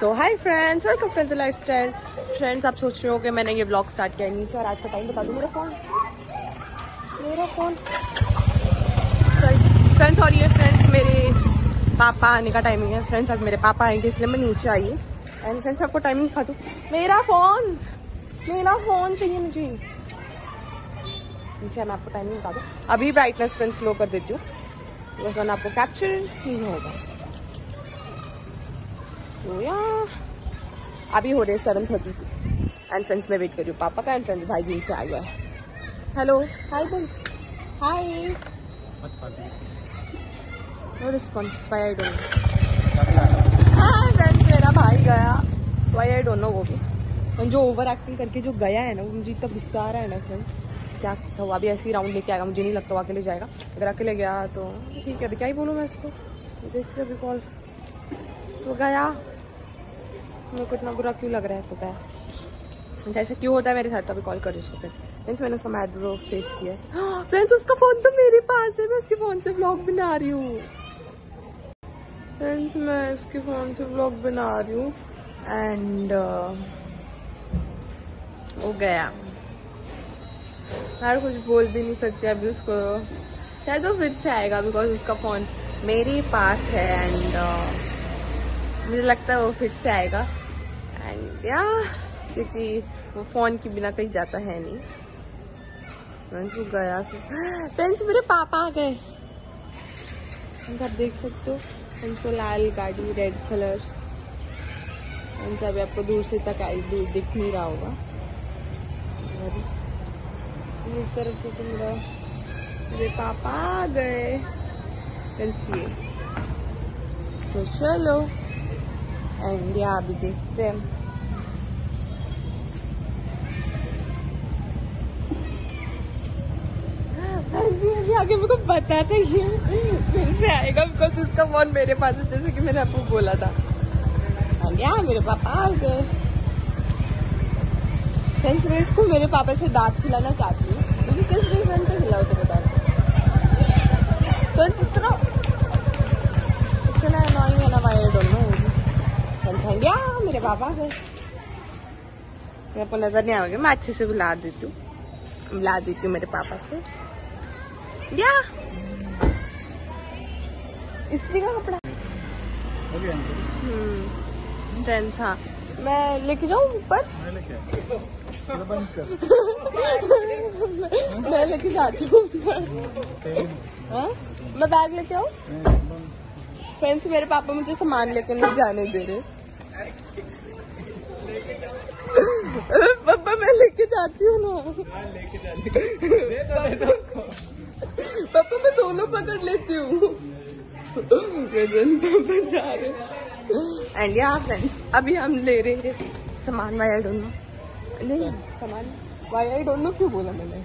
सो hi friends, welcome friends lifestyle. Friends, आप सोच रहे हो कि मैंने ये ब्लॉग स्टार्ट किया है नीचे, और आज का टाइम बता दूं। मेरा फोन फ्रेंड्स, और ये फ्रेंड्स मेरे पापा आने का टाइमिंग है। फ्रेंड्स, अब मेरे पापा आएंगे इसलिए मैं नीचे आई। एंड फ्रेंड्स, आपको टाइमिंग दिखा दूं। मेरा फोन चाहिए मुझे। नीचे मैं आपको टाइमिंग बता दूं। अभी ब्राइटनेस फ्रेंड्स स्लो कर देती हूँ, बस वरना आपको कैप्चर नहीं होगा। तो अभी हो रहे 7:30 एंड फ्रेंड्स मैं वेट कर रही हूँ पापा का। एंड फ्रेंड्स भाई जी से आ गया है। हेलो, हाय बोल, hi. No response, why I don't know. हाँ फ्रेंड्स, मेरा भाई गया, व्हाई आई डोंट नो। वो भी जो ओवर एक्टिंग करके जो गया है ना, वो मुझे इतना गुस्सा आ रहा है ना फ्रेंड्स। क्या था, वो अभी ऐसे ही राउंड लेके आएगा। मुझे नहीं लगता वो अकेले जाएगा। अगर अकेले गया तो ठीक है, क्या ही बोलूँ मैं इसको। देखते अभी कॉल तो गया। मेरे को इतना बुरा क्यों लग रहा है पता है, जैसे क्यों होता है मेरे साथ। अभी कॉल करूँ उसको। फ्रेंड्स मैंने उसका मैड्रो सेव किया है। फ्रेंड्स उसका फोन तो मेरे पास है, मैं उसके फोन से व्लॉग बना रही हूँ। फ्रेंड्स मैं उसके फोन से व्लॉग बना रही हूँ। एंड वो गया यार, कुछ बोल भी नहीं सकते अभी उसको। शायद वो फिर से आएगा, बिकॉज उसका फोन मेरे पास है। एंड मुझे लगता है वो फिर से आएगा। एंड क्योंकि वो फोन के बिना कहीं जाता है नहीं। फ्रेंड्स वो गया। फ्रेंड्स मेरे पापा आ गए, आप देख सकते हो। फ्रेंड्स को लाल गाड़ी, रेड कलर। फ्रेंड्स अभी आपको दूर से तक दिख नहीं रहा होगा। इस तरफ से तो मेरे पापा आ गए। फ्रेंड्स ये तो चलो। एंड अभी देखते हैं। आगे मेरे को पता था ये फिर से आएगा, बिकॉज उसका फोन मेरे पास है, जैसे कि मैंने आपको बोला था। मेरे पापा आ गए। फ्रेंड्स मैं इसको मेरे पापा से दांत खिलाना चाहती हूँ, लेकिन किस रीजन पे खिलाओ तो बता। फ्रेंड्स इतना annoying है ना, व्हाई आई डोंट नो। मेरे पापा गए। आपको नजर नहीं आएगा, मैं अच्छे से बुला देती हूँ मेरे पापा से। इस्त्री का कपड़ा। फ्रेंड्स हाँ, मैं लेके जाऊँ ऊपर। मैं लेके जाती हूँ। मैं बैग लेके आऊँ। फ्रेंड्स मेरे पापा मुझे सामान लेके नहीं जाने दे रहे। पापा मैं लेके जाती हूँ ना। पापा मैं दोनों पकड़ लेती हूँ। पापा जा रहे। एंड फ्रेंड्स अभी हम ले रहे हैं सामान। Why I don't know. नहीं सामान व्हाई आई डोंट नो क्यों बोला मैंने।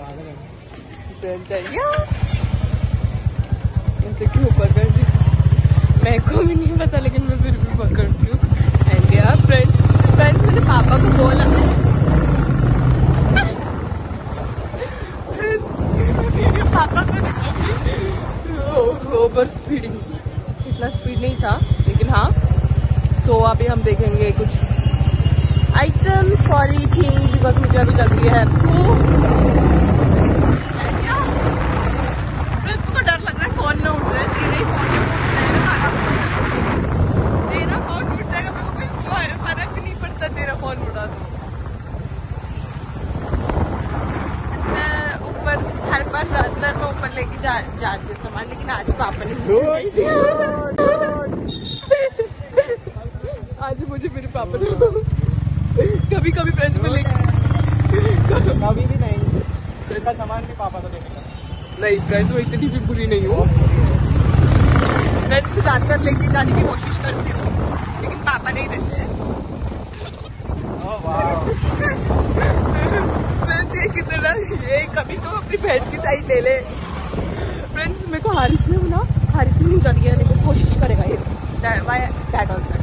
क्यों पकड़ रही मेरे को भी नहीं पता, लेकिन मैं फिर भी पकड़ रही हूँ। एंड फ्रेंड्स मैंने पापा को बोला पापा को ओवर स्पीडिंग, इतना स्पीड नहीं था लेकिन हाँ। सो अभी हम देखेंगे कुछ आइटम्स फॉर ईटिंग, बिकॉज मुझे अभी लग रही है को डर लग रहा है। फोन में उठ रहा है, तेरा फोन उठ जाएगा। मेरे को कोई फर्क नहीं पड़ता, तेरा फोन उड़ा दो। मैं ऊपर हर बार ज्यादातर मैं ऊपर लेके जाती सामान, लेकिन आज पापा ने आज मुझे मेरे पापा ने कभी फ्रेंड्स में लेके कभी भी नहीं, इसका सामान भी पापा को देखेगा। नहीं फ्रेंड्स मैं इतनी भी बुरी नहीं हूँ। फ्रेंड्स को ज्यादातर लेके जाने की कोशिश करती हूँ, लेकिन पापा नहीं देते हैं। फ्रेंड्स ये कितना ये कभी तो अपनी बहन की साइड ले ले। फ्रेंड्स मेरे को हारिस में ना, हारिस में नहीं उतर गया, लेकिन कोशिश करेगा ये। That also.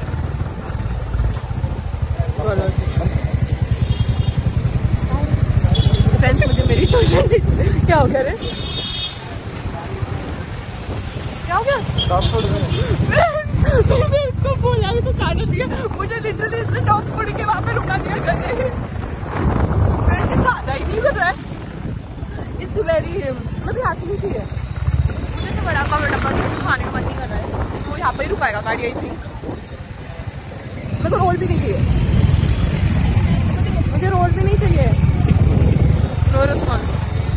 फ्रेंड्स मुझे मेरी ट्यूशन क्या हो गया रे, क्या हो गया? इसको बोला भी तो खाना चाहिए, मुझे लिटरली इसने टॉप फोड़ के वहां पे रुका दिया करने, खाना ही नहीं कर रहा है। इट्स वेरी मतलब आती नहीं चाहिए मुझे तो बड़ा खाने का मन नहीं कर रहा है, तो यहाँ पे ही रुकाएगा गाड़ी। आई थिंक मेरे को रोल भी नहीं चाहिए, मुझे रोल भी नहीं चाहिए। No response.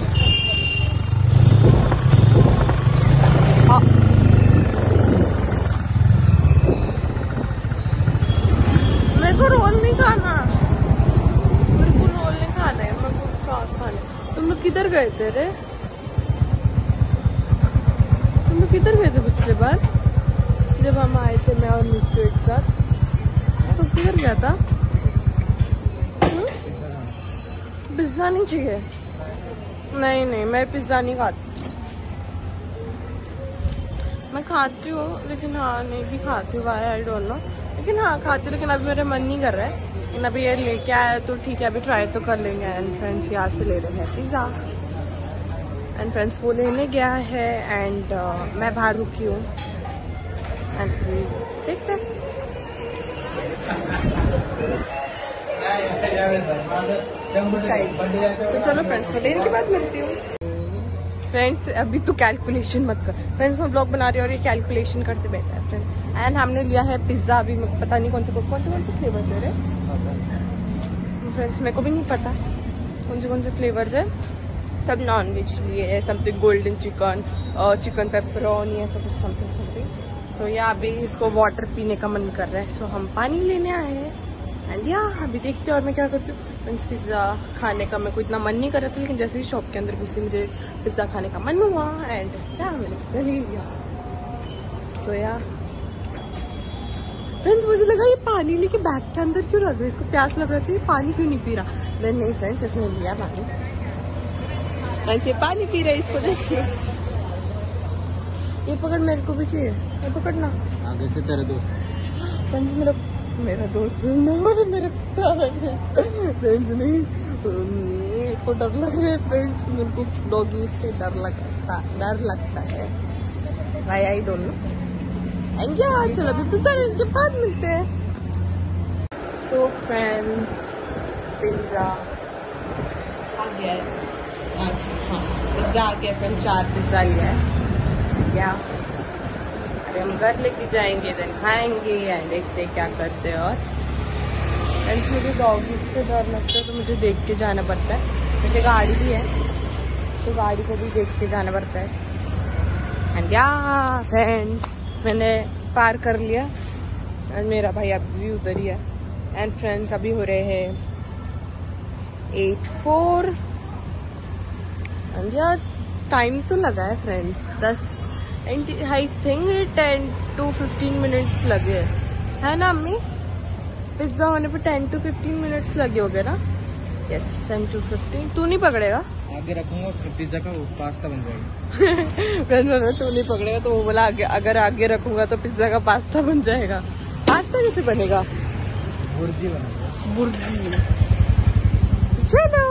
मेरे को रोल नहीं खाना, मेरे को रोल नहीं खाना है, मेरे को चाट खाना है। तुम लोग किधर गए थे रे? तुम लोग किधर गए थे पिछले बार जब हम आए थे, मैं और नीचू एक साथ? तो किधर गया था? पिज्जा नहीं चाहिए? नहीं नहीं, मैं पिज्जा नहीं खाती। मैं खाती हूँ लेकिन हाँ नहीं भी खाती हूँ, आई डोंट नो, लेकिन हाँ खाती हूँ, लेकिन अभी मेरा मन नहीं कर रहा है। लेकिन अभी ये लेके आया तो ठीक है, अभी ट्राई तो कर लेंगे। एंड फ्रेंड्स यहाँ से ले रहे हैं पिज्जा, एंड फ्रेंड्स वो लेने गया है, एंड मैं बाहर रुकी हूँ, एंड देखते हैं। तो चलो फ्रेंड्स, मैं लेने के बाद मिलती हूँ। फ्रेंड्स अभी तो कैलकुलेशन मत कर फ्रेंड्स, मैं ब्लॉग बना रही हूँ और ये कैलकुलेशन करते बैठा है फ्रेंड्स। एंड हमने लिया है पिज्जा, अभी मेरे को पता नहीं कौन से फ्लेवर दे रहे फ्रेंड्स, मेरे को भी नहीं पता कौन से फ्लेवर्स है। सब नॉन वेज लिए है, something golden chicken, chicken pepperoni, ऐसा कुछ समथिंग। सो या अभी इसको वाटर पीने का मन कर रहा है, सो हम पानी लेने आए हैं। एंड या अभी देखते हैं और मैं क्या करती हूँ। मीन्स पिज्ज़ा खाने का मेरे को इतना मन नहीं कर रहा था, लेकिन जैसे ही शॉप के अंदर घुसी मुझे पिज्ज़ा खाने का मन हुआ, एंड या मैंने पिज्ज़ा ले लिया। सो या फ्रेंड्स मुझे लगा ये पानी लेके बैग के अंदर क्यों रख रहे, इसको प्यास लग रहा था, ये पानी क्यों नहीं पी रहा। नहीं फ्रेंड्स, इसने लिया पानी, फ्रेंड्स ये पानी पी रहे, इसको देखिए। ये पकड़, मेरे को भी चाहिए, ये पकड़ना। आगे से तेरे दोस्त फ्रेंड्स मेरा दोस्त मेरा फ्रेंड्स नहीं, को डर लग रहा है फ्रेंड्स, मेरे को डॉगी से डर लगता है। भाई आई डोंट नो। एंड या चलो अभी पिज्जा लेने के बाद मिलते हैं। सो फ्रेंड्स पिज्जा आ गया है। अच्छा हाँ, पिज्जा आ गया फ्रेंड्स, 4 पिज्जा लिया है क्या। अरे हम घर लेके जाएंगे, देन खाएंगे, एंड देखते क्या करते हैं। और फ्रेंड्स मुझे डॉगी से डर लगता है, तो मुझे देख के जाना पड़ता है। जैसे गाड़ी भी है तो गाड़ी को भी देख के जाना पड़ता है। एंड या फ्रेंड्स मैंने पार कर लिया, एंड मेरा भाई अभी भी उधर ही है। एंड फ्रेंड्स अभी हो रहे हैं 8:04, एंड यार टाइम तो लगा है friends 10 and I think 10 to 15 minutes लगे है ना अम्मी? पिज्जा होने पे 10 to 15 मिनट्स लगे हो गए ना? Yes 10 to 15। तू नहीं पकड़ेगा? आगे रखूंगा, उसमें पिज्जा का पास्ता बन जाएगा। फ्रेंड्स तू नहीं पकड़ेगा तो वो बोला अगर आगे रखूंगा तो पिज्जा का पास्ता बन जाएगा। पास्ता कैसे बनेगा? बुर्जी बनेगा। बुर्जी। चलो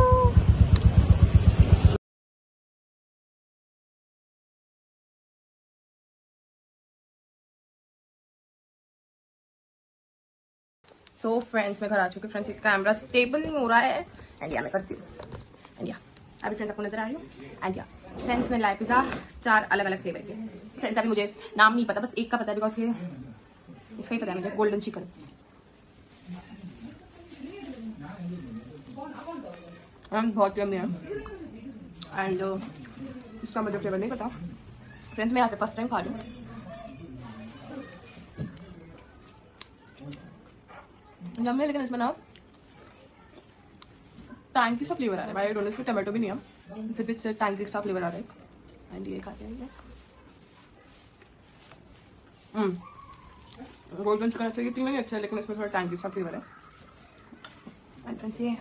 तो फ्रेंड्स मैं घर आ चुकी हूँ। फ्रेंड्स कैमरा स्टेबल नहीं हो रहा है, एंड या मैं करती हूँ। एंड या अभी फ्रेंड्स आपको नजर आ रही हूँ। एंड या फ्रेंड्स मैं लाए पिज्जा 4 अलग अलग फ्लेवर के। फ्रेंड्स अभी मुझे नाम नहीं पता, बस एक का पता है, बिकॉज इसका ही पता है मुझे, गोल्डन चिकन। बहुत यम्मी है, एंड इसका मुझे फ्लेवर नहीं पता। फ्रेंड्स मैं यहाँ से फर्स्ट टाइम खा रही हूँ। जमने, लेकिन इसमें ना टैंकी सा फ्लेवर आ रहा है। भाई डोनट्स में टमाटो भी नहीं है, फिर भी टैंकी सा फ्लेवर आ रहा है। एंड ये खाते हैं गोल्डन चिकन अच्छा, ये तीनों ही अच्छा है, लेकिन इसमें थोड़ा टैंकी सा फ्लेवर है। एंड फ्रेंड्स ये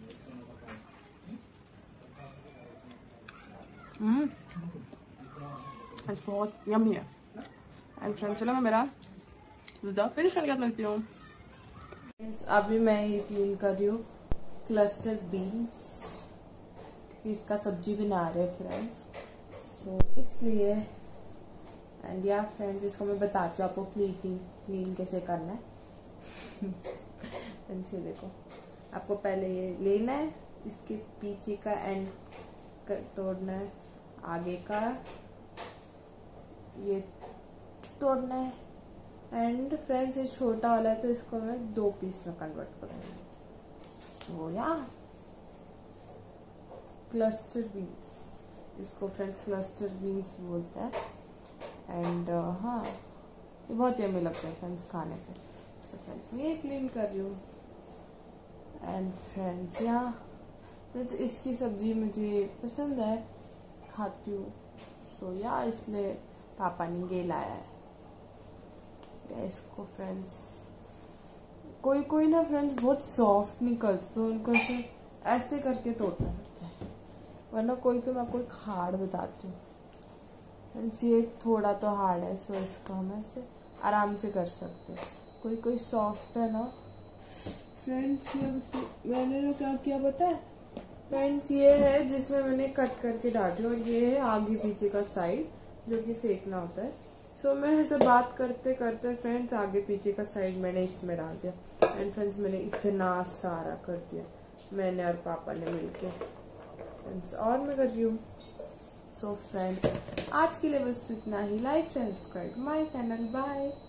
बहुत यम्मी है। एंड फ्रेंड्स चलो मैं मेरा पिज्जा फिनिश करके मिलती हूँ। अभी मैं ये क्लीन कर रही हूँ क्लस्टर बीन्स, इसका सब्जी बना रहे हैं फ्रेंड्स, सो इसलिए एंड या फ्रेंड्स, इसको मैं बताती हूँ आपको क्लीन कैसे करना है। फ्रेंड्स ये देखो, आपको पहले ये लेना है, इसके पीछे का एंड तोड़ना है, आगे का ये तोड़ना है। एंड फ्रेंड्स ये छोटा वाला है तो इसको मैं 2 पीस में कन्वर्ट करूंगी। सो या क्लस्टर बीन्स, इसको फ्रेंड्स क्लस्टर बीन्स बोलते हैं। एंड हाँ, ये बहुत यम्मी लगता है फ्रेंड्स खाने पे। सो फ्रेंड्स मैं ये क्लीन कर रही हूँ। एंड फ्रेंड्स यहाँ फ्रेंड्स इसकी सब्जी मुझे पसंद है, खाती हूँ। सो या इसलिए पापा ने ये लाया है। या इसको फ्रेंड्स कोई ना फ्रेंड्स बहुत सॉफ्ट निकलते तो उनको ऐसे करके तोड़ना पड़ता है, वरना कोई मैं आपको एक हार्ड बताती हूँ फ्रेंड्स। ये थोड़ा तो हार्ड है, सो इसको हम ऐसे आराम से कर सकते हैं। कोई सॉफ्ट है ना फ्रेंड्स। मैंने तो क्या किया पता है फ्रेंड्स, ये है जिसमें मैंने कट करके डाली, और ये है आगे पीछे का साइड जो कि फेंकना होता है। सो मैं ऐसे बात करते करते फ्रेंड्स आगे पीछे का साइड मैंने इसमें डाल दिया। एंड फ्रेंड्स मैंने इतना सारा कर दिया, मैंने और पापा ने मिलके फ्रेंड्स, और मैं कर रही हूँ। सो फ्रेंड आज के लिए बस इतना ही। Like subscribe my channel. Bye.